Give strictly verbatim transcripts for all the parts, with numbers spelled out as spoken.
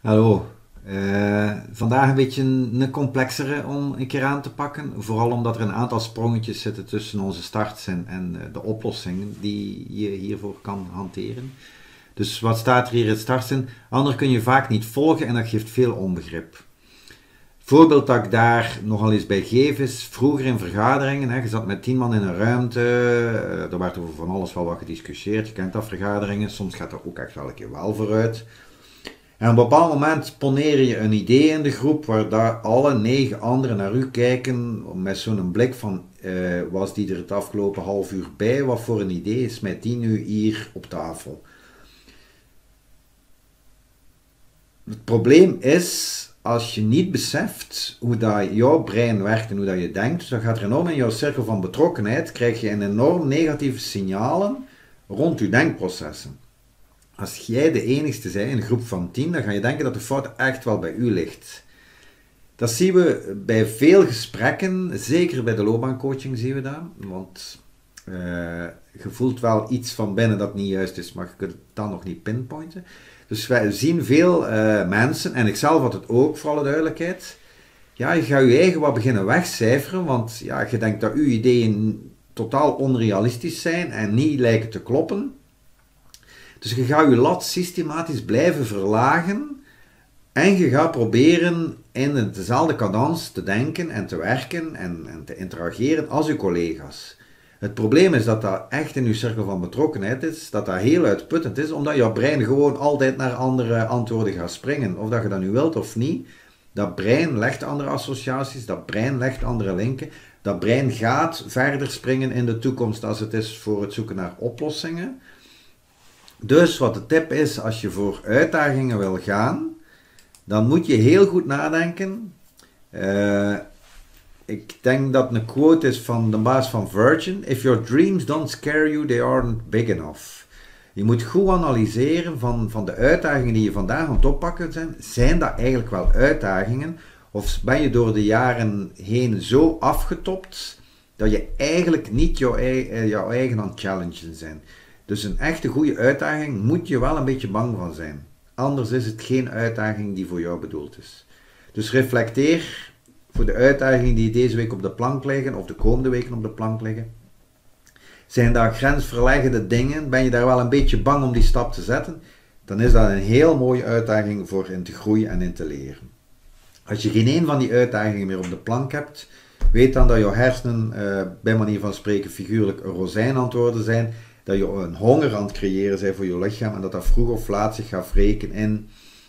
Hallo. Eh, vandaag een beetje een, een complexere om een keer aan te pakken. Vooral omdat er een aantal sprongetjes zitten tussen onze starts en, en eh, de oplossingen die je hiervoor kan hanteren. Dus wat staat er hier in het startzin? Anderen kun je vaak niet volgen en dat geeft veel onbegrip. Voorbeeld dat ik daar nogal eens bij geef is, vroeger in vergaderingen, hè, je zat met tien man in een ruimte, eh, er werd over van alles wel wat gediscussieerd, je kent dat vergaderingen, soms gaat er ook echt wel een keer wel vooruit. En op een bepaald moment poneer je een idee in de groep waar daar alle negen anderen naar u kijken met zo'n blik van uh, was die er het afgelopen half uur bij, wat voor een idee is met die nu hier op tafel. Het probleem is, als je niet beseft hoe dat jouw brein werkt en hoe dat je denkt, dan gaat er enorm in jouw cirkel van betrokkenheid, krijg je een enorm negatieve signalen rond je denkprocessen. Als jij de enigste bent in een groep van tien, dan ga je denken dat de fout echt wel bij u ligt. Dat zien we bij veel gesprekken, zeker bij de loopbaancoaching zien we dat. Want uh, je voelt wel iets van binnen dat niet juist is, maar je kunt het dan nog niet pinpointen. Dus wij zien veel uh, mensen, en ik zelf had het ook, voor alle duidelijkheid. Ja, je gaat je eigen wat beginnen wegcijferen, want ja, je denkt dat uw ideeën totaal onrealistisch zijn en niet lijken te kloppen. Dus je gaat je lat systematisch blijven verlagen en je gaat proberen in dezelfde cadans te denken en te werken en, en te interageren als je collega's. Het probleem is dat dat echt in je cirkel van betrokkenheid is, dat dat heel uitputtend is, omdat jouw brein gewoon altijd naar andere antwoorden gaat springen. Of dat je dat nu wilt of niet, dat brein legt andere associaties, dat brein legt andere linken, dat brein gaat verder springen in de toekomst als het is voor het zoeken naar oplossingen. Dus wat de tip is, als je voor uitdagingen wil gaan, dan moet je heel goed nadenken. Uh, ik denk dat een quote is van de baas van Virgin. If your dreams don't scare you, they aren't big enough. Je moet goed analyseren van, van de uitdagingen die je vandaag aan het oppakken zijn. Zijn dat eigenlijk wel uitdagingen? Of ben je door de jaren heen zo afgetopt dat je eigenlijk niet jouw, jouw eigen aan het challengen zijn? Dus een echte goede uitdaging moet je wel een beetje bang van zijn. Anders is het geen uitdaging die voor jou bedoeld is. Dus reflecteer voor de uitdagingen die deze week op de plank liggen, of de komende weken op de plank liggen. Zijn daar grensverleggende dingen? Ben je daar wel een beetje bang om die stap te zetten? Dan is dat een heel mooie uitdaging voor in te groeien en in te leren. Als je geen een van die uitdagingen meer op de plank hebt, weet dan dat jouw hersenen, uh, bij manier van spreken figuurlijk, een rozijn aan het worden zijn. Dat je een honger aan het creëren bent voor je lichaam en dat dat vroeg of laat zich gaat wreken in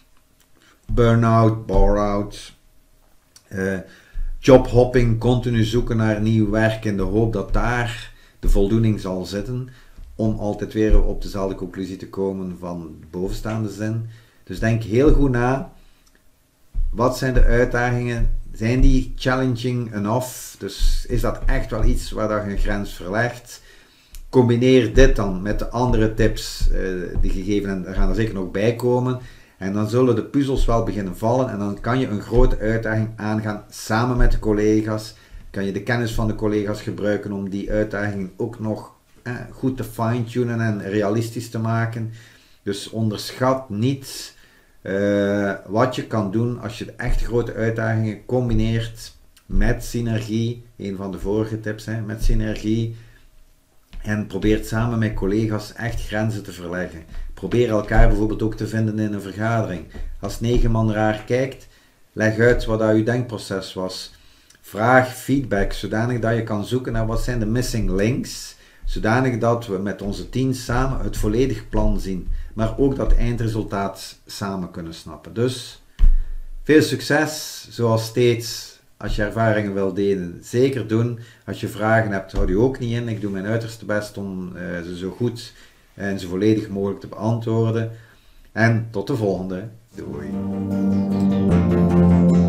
burn-out, bore-out, uh, jobhopping, continu zoeken naar nieuw werk in de hoop dat daar de voldoening zal zitten om altijd weer op dezelfde conclusie te komen van de bovenstaande zin. Dus denk heel goed na, wat zijn de uitdagingen? Zijn die challenging enough? Dus is dat echt wel iets waar je een grens verlegt? Combineer dit dan met de andere tips uh, die gegeven en er gaan er zeker nog bij komen. En dan zullen de puzzels wel beginnen vallen en dan kan je een grote uitdaging aangaan samen met de collega's. Kan je de kennis van de collega's gebruiken om die uitdaging ook nog eh, goed te fine-tunen en realistisch te maken. Dus onderschat niet uh, wat je kan doen als je de echt grote uitdagingen combineert met synergie. Een van de vorige tips, hè, met synergie. En probeert samen met collega's echt grenzen te verleggen. Probeer elkaar bijvoorbeeld ook te vinden in een vergadering. Als negen man raar kijkt, leg uit wat dat je denkproces was. Vraag feedback, zodanig dat je kan zoeken naar wat zijn de missing links. Zodanig dat we met onze team samen het volledig plan zien. Maar ook dat eindresultaat samen kunnen snappen. Dus veel succes, zoals steeds. Als je ervaringen wil delen, zeker doen. Als je vragen hebt, houd je ook niet in. Ik doe mijn uiterste best om uh, ze zo goed en zo volledig mogelijk te beantwoorden. En tot de volgende. Doei.